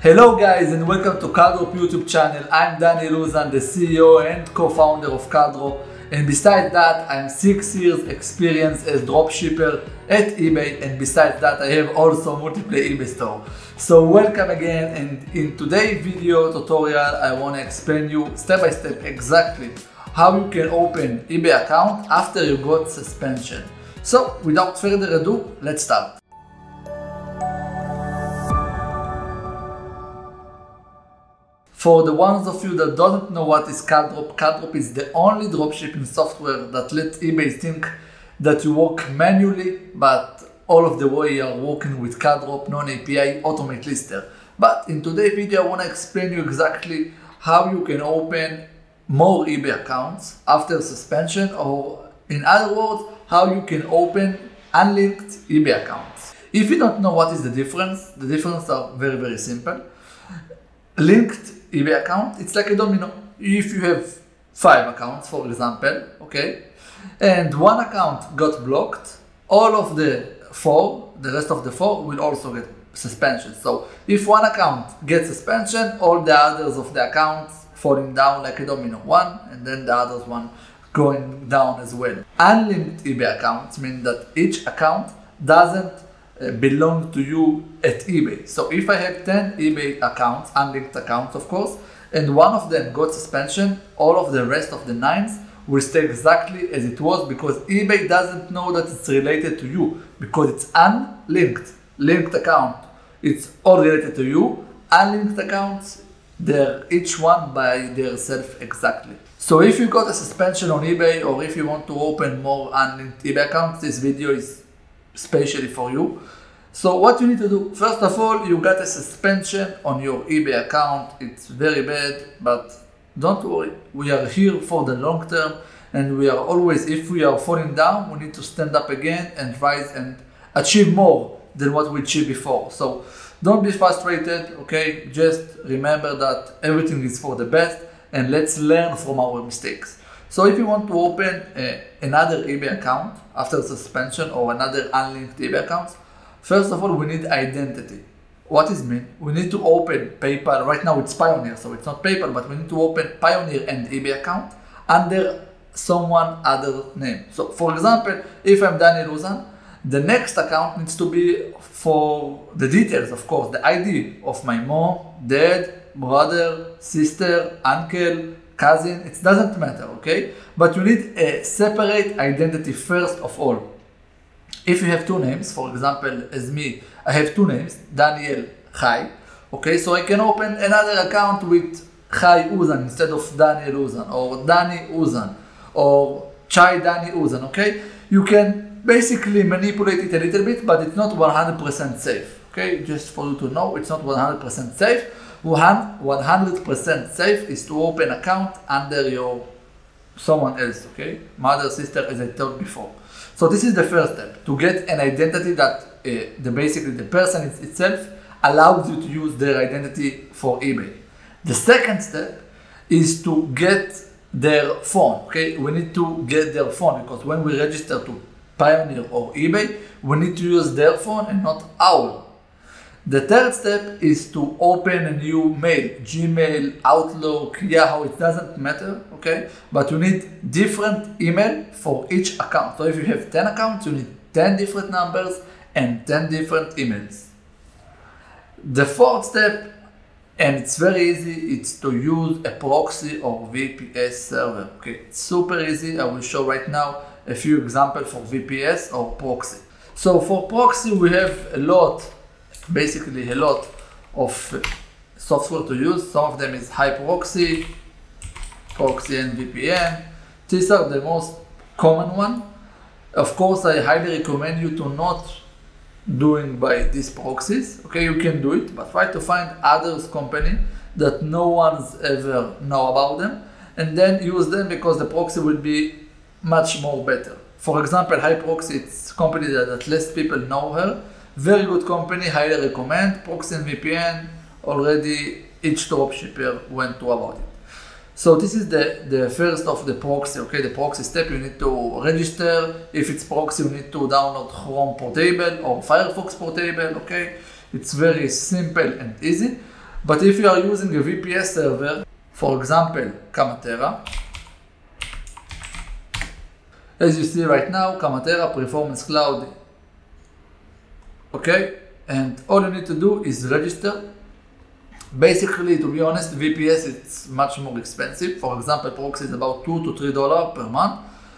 Hello guys and welcome to Cardrop YouTube channel. I'm Danny Luzan, the CEO and co-founder of Cardrop, and besides that I'm 6 years experience as dropshipper at eBay, and besides that I have also multiple eBay store. So welcome again, and in today's video tutorial I want to explain you step by step exactly how you can open eBay account after you got suspension. So without further ado, let's start. For the ones of you that don't know what is Cardrop, Cardrop is the only dropshipping software that lets eBay think that you work manually, but all of the way you are working with Cardrop non-API automate lister. But in today's video I want to explain you exactly how you can open more eBay accounts after suspension, or in other words, how you can open unlinked eBay accounts. If you don't know what is the difference are very simple. Linked eBay account, it's like a domino. If you have 5 accounts, for example, okay, and one account got blocked, all of the rest of the 4 will also get suspension. So if one account gets suspension, all the others of the accounts falling down like a domino, one and then the others one going down as well. Unlinked eBay accounts mean that each account doesn't belong to you at eBay. So if I have 10 eBay accounts, unlinked accounts of course, and one of them got suspension, all of the rest of the 9s will stay exactly as it was, because eBay doesn't know that it's related to you, because it's unlinked. Linked account, it's all related to you. Unlinked accounts, they're each one by their self exactly. So if you got a suspension on eBay, or if you want to open more unlinked eBay accounts, this video is especially for you. So what you need to do, first of all, you got a suspension on your eBay account. It's very bad, but don't worry, we are here for the long term, and we are always, if we are falling down, we need to stand up again and rise and achieve more than what we achieved before. So don't be frustrated, okay? Just remember that everything is for the best, and let's learn from our mistakes. So if you want to open another eBay account after suspension, or another unlinked eBay account, first of all, we need identity. What is mean? We need to open PayPal. Right now it's Payoneer, so it's not PayPal, but we need to open Payoneer and eBay account under someone other name. So for example, if I'm Danny Luzan, the next account needs to be for the details, of course, the ID of my mom, dad, brother, sister, uncle, cousin, it doesn't matter, okay? But you need a separate identity first of all. If you have 2 names, for example, as me, I have 2 names, Daniel Chai, okay? So I can open another account with Chai Uzan instead of Daniel Uzan, or Danny Uzan, or Chai Danny Uzan, okay? You can basically manipulate it a little bit, but it's not 100% safe, okay? Just for you to know, it's not 100% safe. 100% safe is to open account under your someone else, okay? Mother, sister, as I told before. So this is the first step, to get an identity that basically the person itself allows you to use their identity for eBay. The second step is to get their phone, okay? We need to get their phone, because when we register to Payoneer or eBay, we need to use their phone and not our. The third step is to open a new mail, Gmail, Outlook, Yahoo, it doesn't matter, okay? But you need different email for each account. So if you have 10 accounts, you need 10 different numbers and 10 different emails. The fourth step, and it's very easy, it's to use a proxy or VPS server, okay? It's super easy. I will show right now a few examples for VPS or proxy. So for proxy, we have basically a lot of software to use. Some of them is HiProxy, Proxy and VPN. These are the most common one. Of course, I highly recommend you to not doing by these proxies. Okay, you can do it, but try to find others company that no one's ever know about them, and then use them, because the proxy will be much more better. For example, HiProxy, it's a company that less people know her. Very good company, highly recommend. Proxy and VPN, already each dropshipper went to about it. So this is the first of the proxy, okay? The proxy step, you need to register. If it's proxy, you need to download Chrome Portable or Firefox Portable, okay? It's very simple and easy. But if you are using a VPS server, for example, Kamatera, as you see right now, Kamatera Performance Cloud. Okay, and all you need to do is register. Basically, to be honest, VPS it's much more expensive. For example, proxy is about $2 to $3 per month.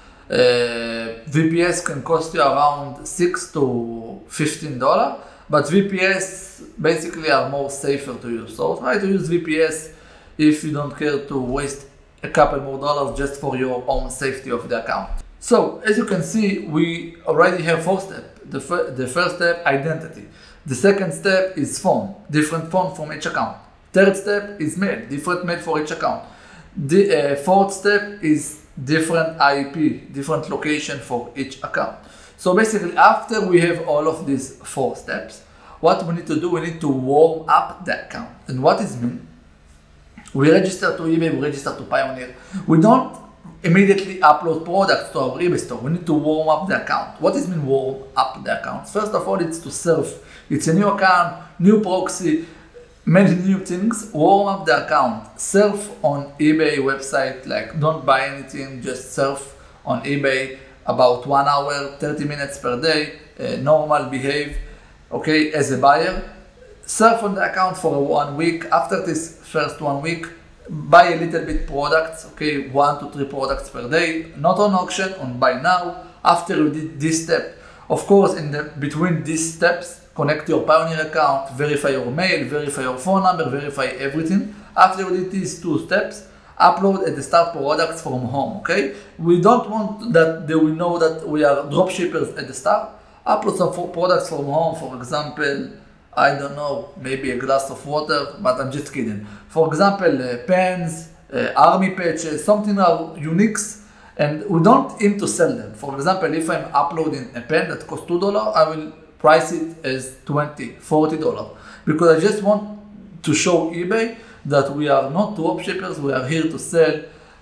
VPS can cost you around $6 to $15, but VPS basically are more safer to use. So try to use VPS if you don't care to waste a couple more dollars just for your own safety of the account. So as you can see, we already have 4 steps. The first step, identity. The second step is phone, different phone from each account. Third step is mail, different mail for each account. The fourth step is different IP, different location for each account. So basically, after we have all of these 4 steps, what we need to do, we need to warm up the account. And what is mean? We register to eBay, we register to Payoneer. We don't immediately upload products to our eBay store. We need to warm up the account. What does mean warm up the account? First of all, it's to surf. It's a new account, new proxy, many new things. Warm up the account. Surf on eBay website, like don't buy anything, just surf on eBay about 1 hour, 30 minutes per day, normal behave, okay, as a buyer. Surf on the account for 1 week. After this first 1 week, buy a little bit products, okay, 1 to 3 products per day, not on auction, on buy now. After you did this step, of course, between these steps, connect your Payoneer account, verify your mail, verify your phone number, verify everything. After you did these 2 steps, upload at the start products from home, okay? We don't want that they will know that we are dropshippers at the start. Upload some products from home, for example, I don't know, maybe a glass of water, but I'm just kidding. For example, pens, army patches, something are unique, and we don't aim to sell them. For example, if I'm uploading a pen that costs $2, I will price it as $20, $40, because I just want to show eBay that we are not dropshippers, we are here to sell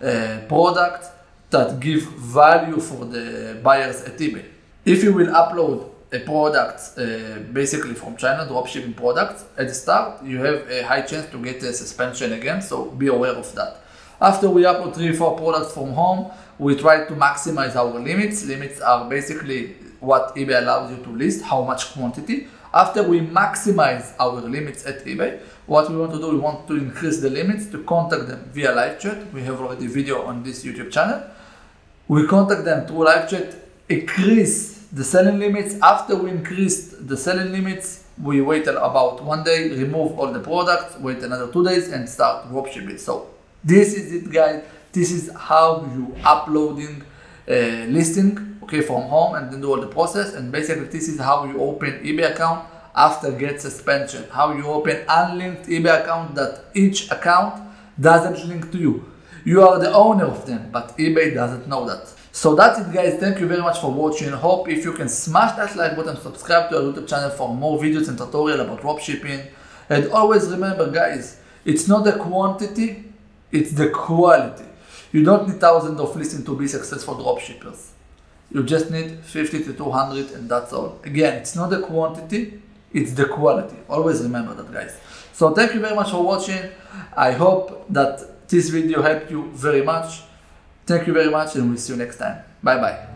products that give value for the buyers at eBay. If you will upload a product basically from China, dropshipping products, at the start you have a high chance to get a suspension again, so be aware of that. After we upload 3-4 products from home, we try to maximize our limits. Limits are basically what eBay allows you to list, how much quantity. After we maximize our limits at eBay, what we want to do, we want to increase the limits, to contact them via live chat. We have already a video on this YouTube channel. We contact them through live chat, increase the selling limits. After we increase the selling limits, we wait about 1 day, remove all the products, wait another 2 days, and start dropshipping. So this is it, guys. This is how you uploading listing, okay, from home, and then do all the process. And basically, this is how you open eBay account after get suspension. How you open unlinked eBay account that each account doesn't link to you. You are the owner of them, but eBay doesn't know that. So that's it, guys. Thank you very much for watching. Hope if you can smash that like button, subscribe to our YouTube channel for more videos and tutorials about dropshipping. And always remember, guys, it's not the quantity, it's the quality. You don't need thousands of listings to be successful dropshippers. You just need 50 to 200, and that's all. Again, it's not the quantity, it's the quality. Always remember that, guys. So thank you very much for watching. I hope that this video helped you very much. Thank you very much, and we'll see you next time. Bye bye.